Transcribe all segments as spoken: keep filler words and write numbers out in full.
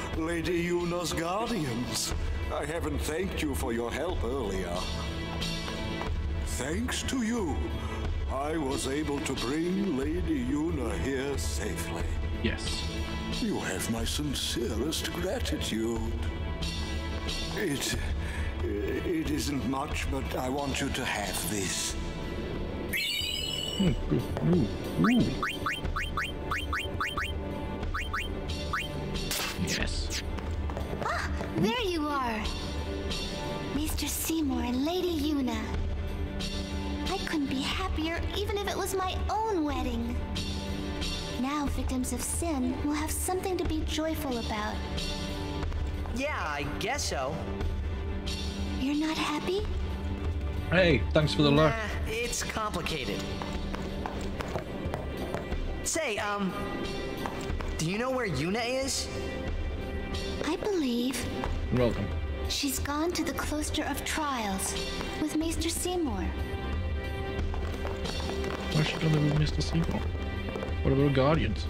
Lady Yuna's guardians. I haven't thanked you for your help earlier. Thanks to you, I was able to bring Lady Yuna here safely. Yes. You have my sincerest gratitude. It... it isn't much, but I want you to have this. Ooh, ooh, ooh. Yes. Ah, there you are. Mister Seymore and Lady Yuna. I couldn't be happier even if it was my own wedding. Now victims of sin will have something to be joyful about. Yeah, I guess so. You're not happy? Hey, thanks for the Nah, luck. it's complicated. Say, um, do you know where Yuna is? I believe You're welcome. she's gone to the Cloister of Trials with Maester Seymore. Why should I live with Mister Seymore? What about our guardians?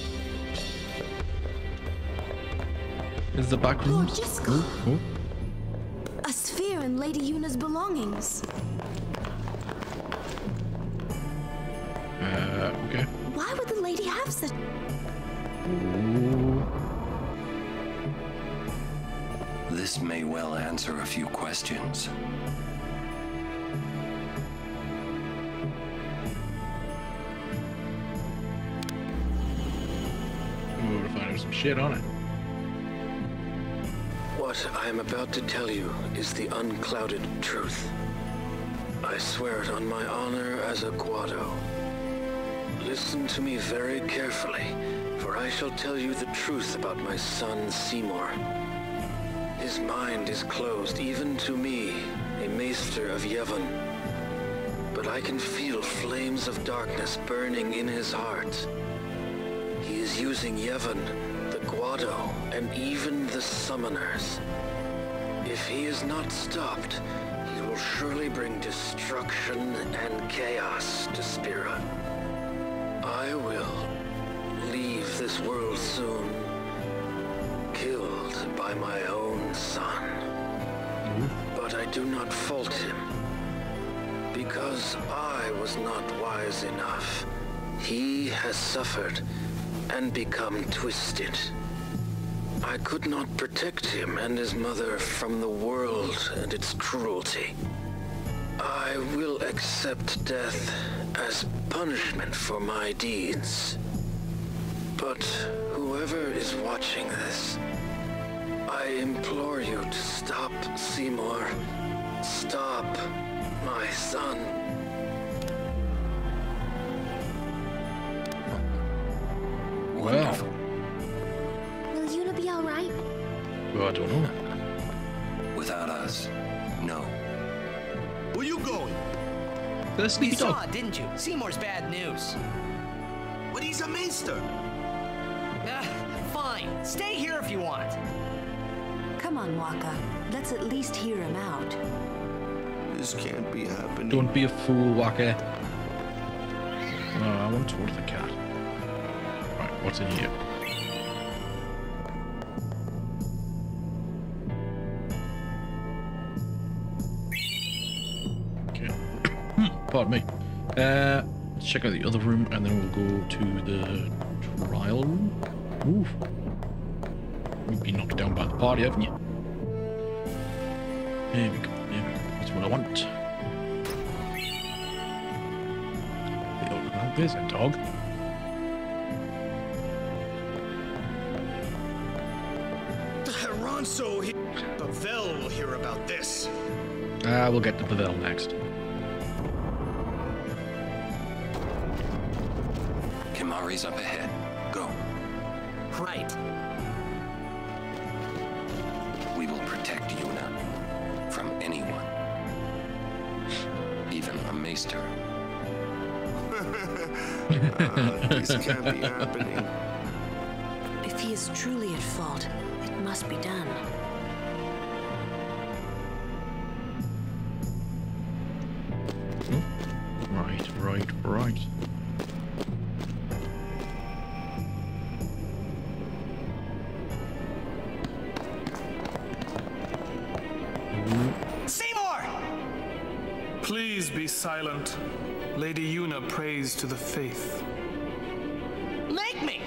Is the back room? Lord Jessica. Oh, oh. A sphere and Lady Yuna's belongings. Uh, okay. Why would the lady have such... Ooh. This may well answer a few questions. Ooh, to find out some shit on it. What I am about to tell you is the unclouded truth. I swear it on my honor as a Guado. Listen to me very carefully, for I shall tell you the truth about my son Seymore. His mind is closed even to me, a maester of Yevon. But I can feel flames of darkness burning in his heart. He is using Yevon, the Guado, and even the summoners. If he is not stopped, he will surely bring destruction and chaos to Spira. I will leave this world soon, killed by my own son. But I do not fault him, because I was not wise enough. He has suffered and become twisted. I could not protect him and his mother from the world and its cruelty. I will accept death as punishment for my deeds. But whoever is watching this, I implore you to stop Seymore. Stop my son. Wonderful. Will Yuna be alright? Well, I don't know. Without us, no. Where you going? The You sleepy saw dog. it, didn't you? Seymour's bad news. But he's a maester. Ah, fine. Stay here if you want. Come on, Waka. Let's at least hear him out. This can't be happening. Don't be a fool, Waka. Oh, I want towards the cat. Right, what's in here? Okay. Pardon me. Uh, let's check out the other room, and then we'll go to the trial room. Oof. You've been knocked down by the party, haven't you? There we go. There we go. That's what I want. Oh, there's a dog. Ronso, he... Pavel will hear about this. Ah, we'll get to Pavel next. Kimari's up ahead. Go. Right. We will protect Yuna from anyone. Even a maester. uh, this can't be happening. If he is truly at fault, it must be done. Oh. Right, right, right. Please be silent. Lady Yuna prays to the faith. Make me!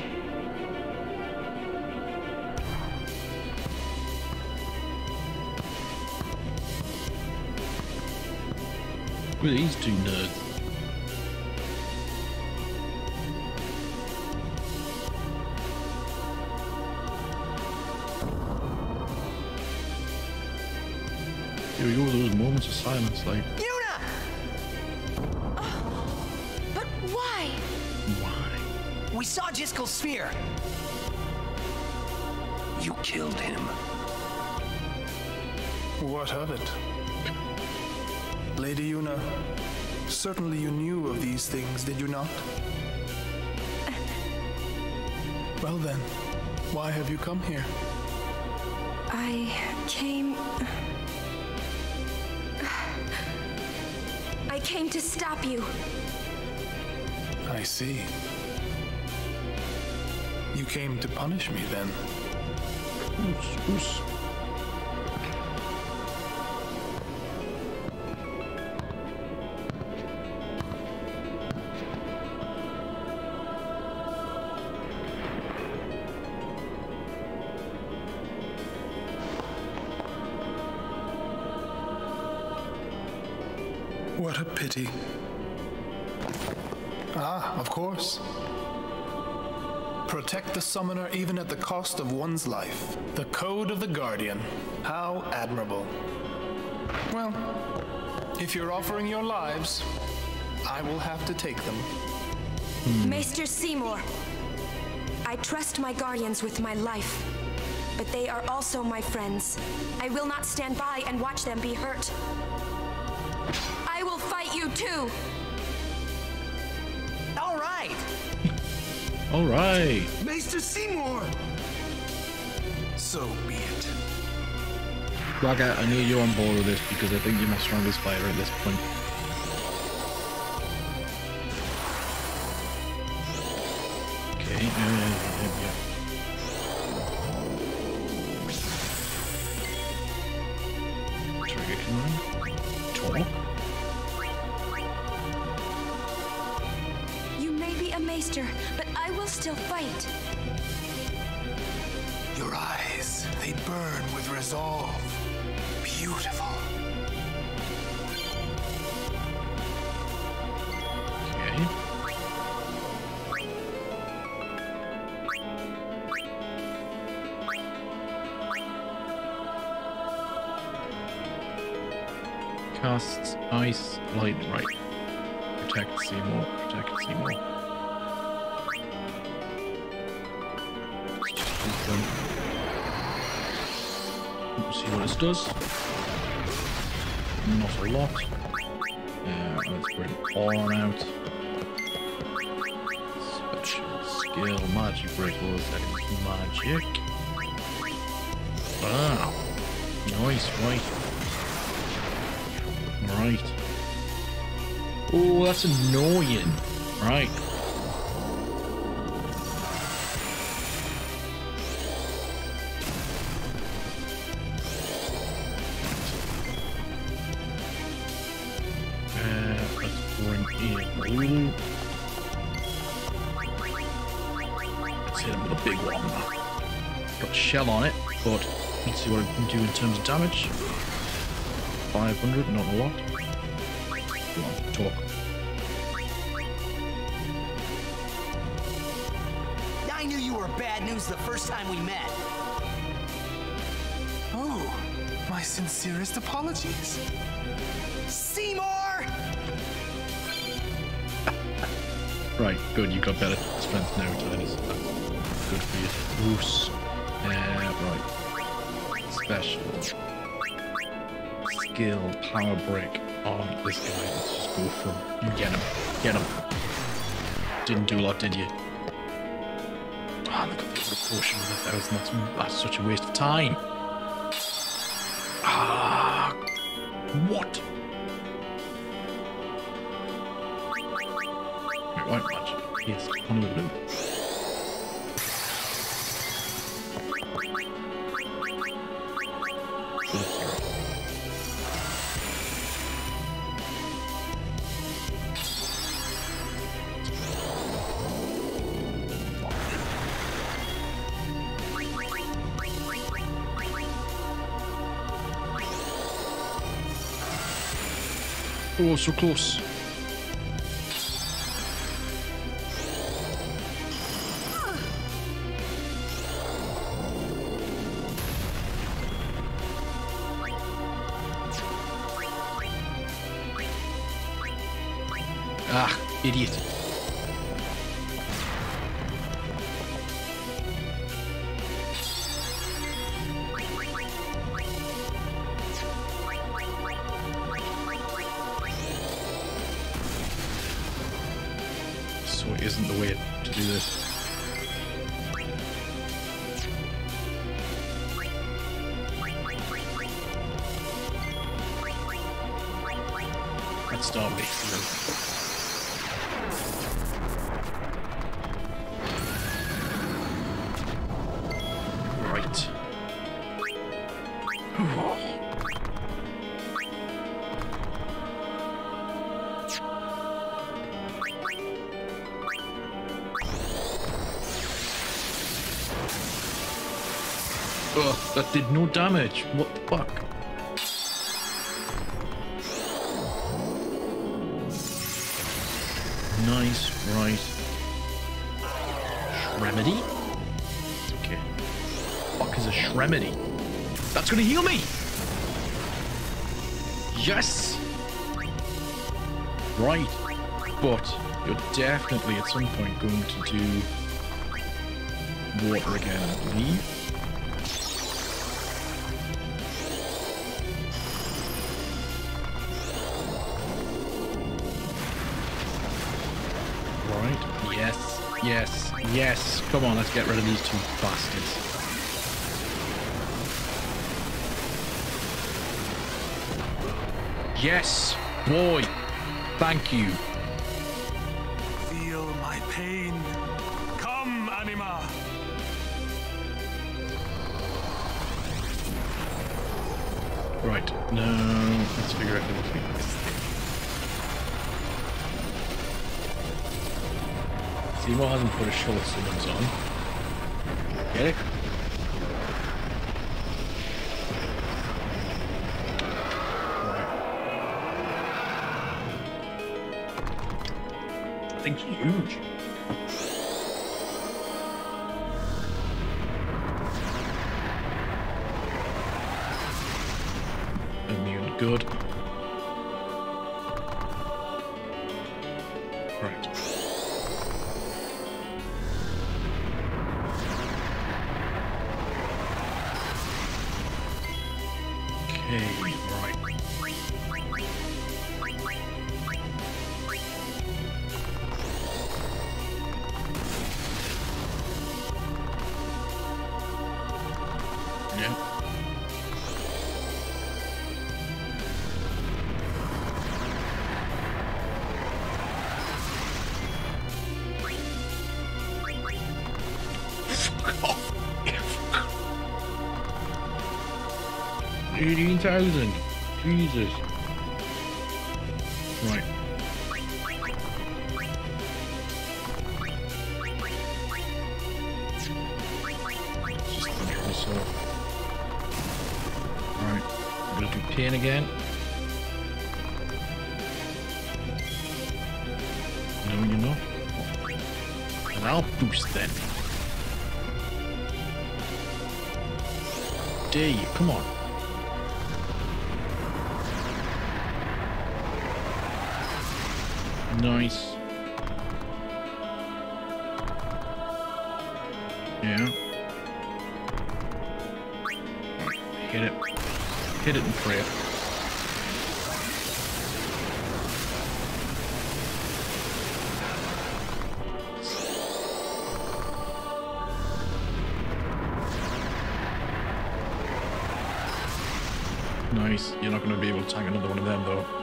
Look at these two nerds. Here we go, those moments of silence, like... Yuna! Oh, but why? Why? We saw Jiskel's sphere. You killed him. What of it? Lady Yuna, certainly you knew of these things, did you not? Well then, why have you come here? I came... I came to stop you. I see. You came to punish me then. Oos, oos. What a pity. Ah, of course. Protect the summoner even at the cost of one's life. The code of the Guardian. How admirable. Well, if you're offering your lives, I will have to take them. Maester Seymore, I trust my guardians with my life, but they are also my friends. I will not stand by and watch them be hurt. I will fight you too. All right. All right. Maester Seymore! So be it. Raga, I need you on board with this because I think you're my strongest fighter at this point. Okay, uh, yeah. Trigger command. Talk. You may be a maester, but I will still fight. Your eyes, they burn with resolve. Beautiful. Okay. Casts ice, light, right. Protect Seymore, protect Seymore. See what this does. Not a lot. Uh, let's bring on out. Special skill, magic break. What was that? Magic. Wow. Nice, right. Right. Oh, that's annoying. Right. Uh, let's bring in blue. Let's hit him with a big one. Got a shell on it, but let's see what it can do in terms of damage. five hundred, not a lot. Come on, talk. I knew you were bad news the first time we met. Oh, my sincerest apologies. Seymore! Right, good, you got better strength now, Titus. That's good for you. Bruce. Uh, right. Special. Skill, power break on this guy. Let's just go for him. You get him. Get him. Didn't do a lot, did you? Ah, oh, look at the proportion of a thousand. That's, that's such a waste of time. Ah, what? Wait, white magic. Yes, Honolulu. Oh, so close. Ah, idiot. So it isn't the way to do this. Let's start with it. Right. Oh, that did no damage. What the fuck? Nice, right. Remedy? Okay. Fuck is a Shremedy? That's gonna heal me! Yes! Right. But you're definitely at some point going to do water again, I believe. Right. Yes. Yes. Yes. Come on, let's get rid of these two bastards. Yes, boy. Thank you. Feel my pain. Come, Anima. Right. No. Let's figure out how to fix this thing. Seymore hasn't put a short summons on. Get it? Right. Thing's huge. Immune, good. Right. Okay, right. Yeah. eighteen thousand. Jesus. Right. Just control this off. Right. I'm gonna do pain again. No, you're not. And I'll boost then. Dare you? Come on. Nice. Yeah. Hit it. Hit it and pray it. Nice. You're not going to be able to tank another one of them though.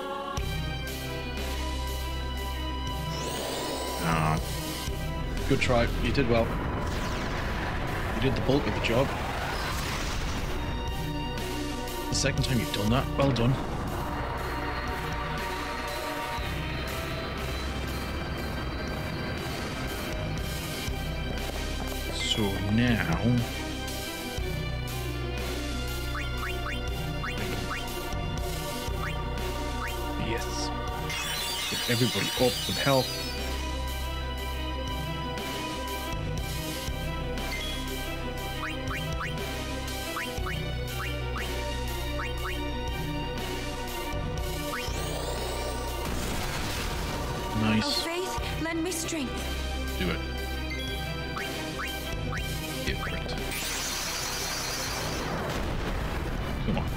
Ah, good try. You did well. You did the bulk of the job. The second time you've done that, well done. So now... Yes. everybody up with health. Nice. Oh, Faith, lend me strength. Do it. Get for it. Come on.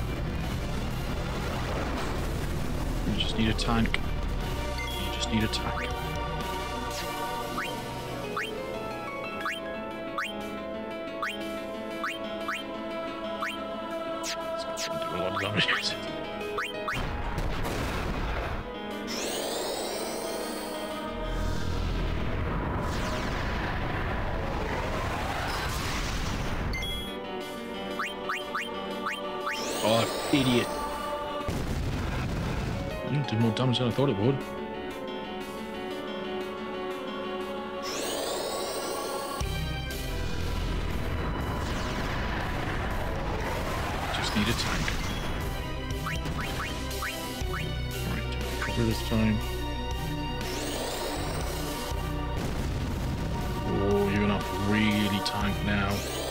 You just need a tank. You just need a tank. It's gonna do a lot of damage. Oh, idiot. It did more damage than I thought it would. Just need a tank. Right, cover this time. Oh, you're gonna have to really tank now.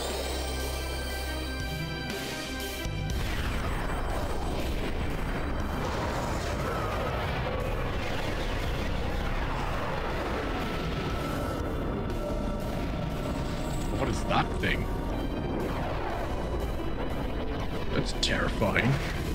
What is that thing? That's terrifying.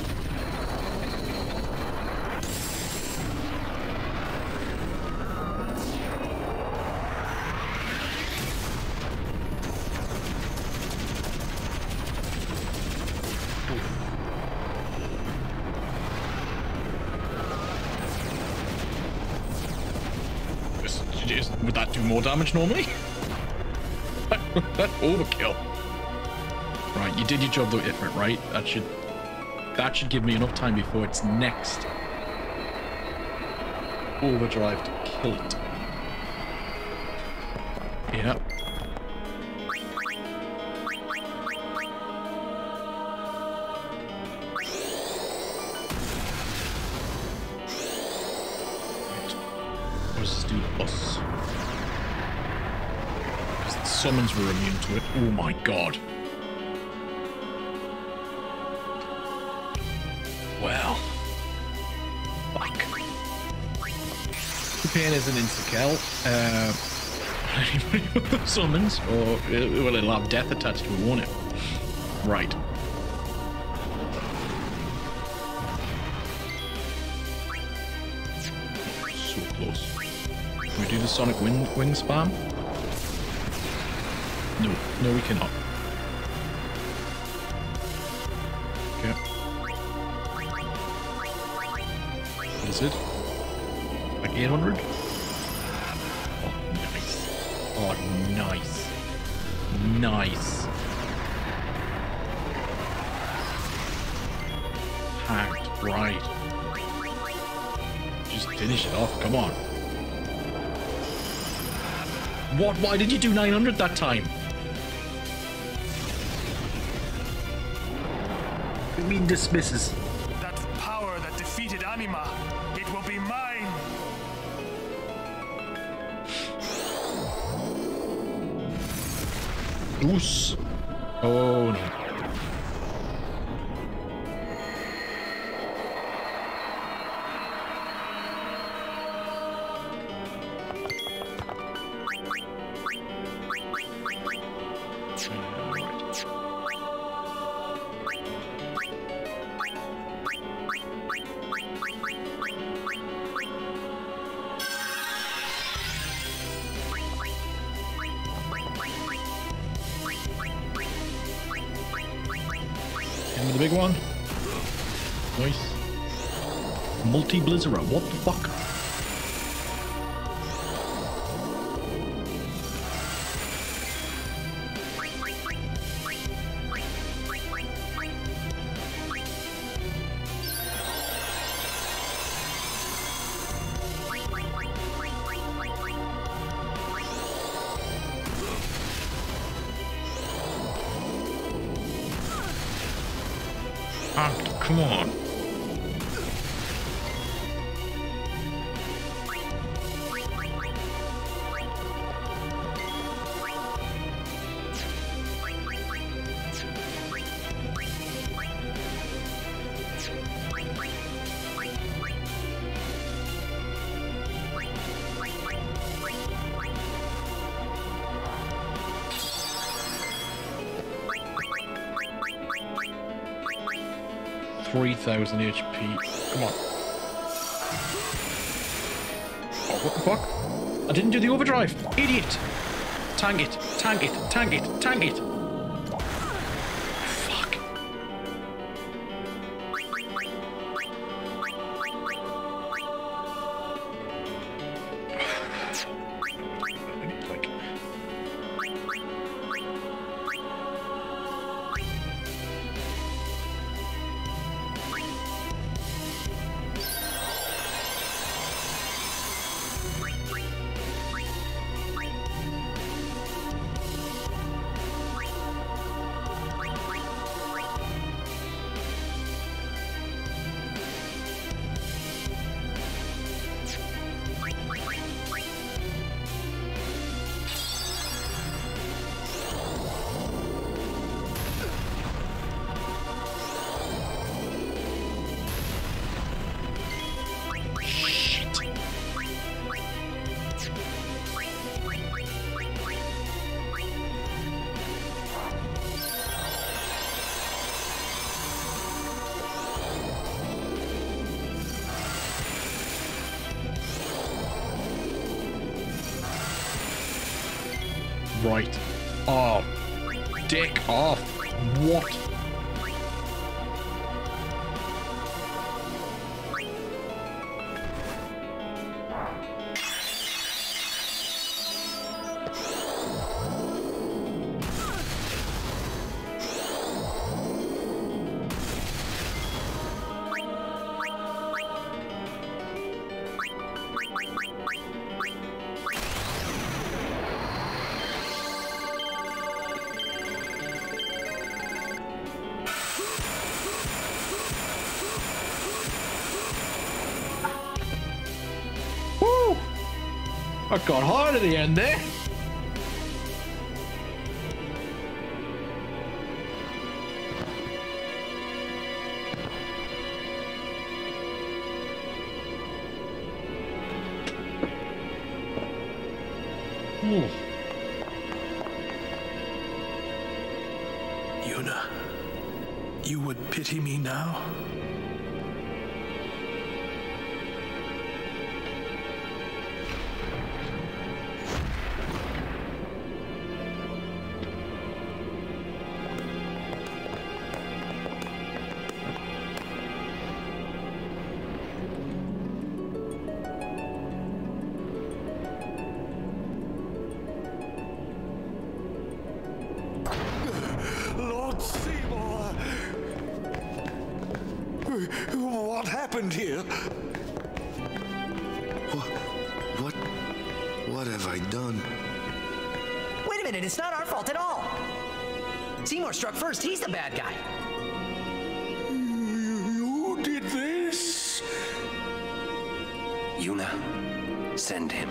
This, is, would that do more damage normally? That overkill. Right, you did your job though, Ifrit, right? That should that should give me enough time before its next overdrive to kill it. Yeah. Right. What does this do to us? Summons were immune to it. Oh my god. Well. Fuck. The pain is an insta-kill. Uh, anybody with summons, or well, it'll have death attached to it, won't it? Right. So close. Can we do the sonic wing, wing spam? No, no we cannot. Okay. What is it? Like eight hundred? Oh, nice. Oh, nice. Nice. Hacked, right. Just finish it off, come on. What? Why did you do nine hundred that time? What do you mean dismisses? That power that defeated Anima, it will be mine. Goose. Oh no. The big one. Nice. Multi-Blizzard. What the fuck? Come on. three thousand H P. Come on. Oh, what the fuck? I didn't do the overdrive. Idiot. Tank it. Tank it. Tank it. Tank it. Fuck. Like... Right. Oh, dick off. What? I got hard at the end there. Ooh. Yuna, you would pity me now? Lord Seymore! What happened here? What? What? What have I done? Wait a minute, it's not our fault at all. Seymore struck first, he's the bad guy. You did this? Yuna, send him.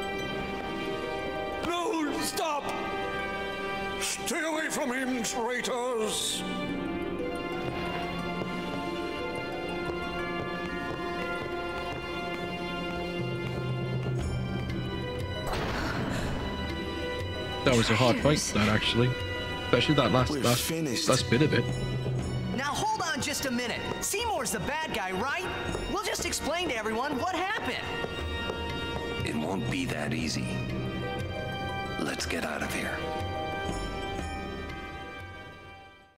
No, stop! Stay away from him, traitors! That was a hard fight, that actually. Especially that last We're last, finished. last bit of it. Now hold on just a minute. Seymour's the bad guy, right? We'll just explain to everyone what happened. It won't be that easy. Let's get out of here.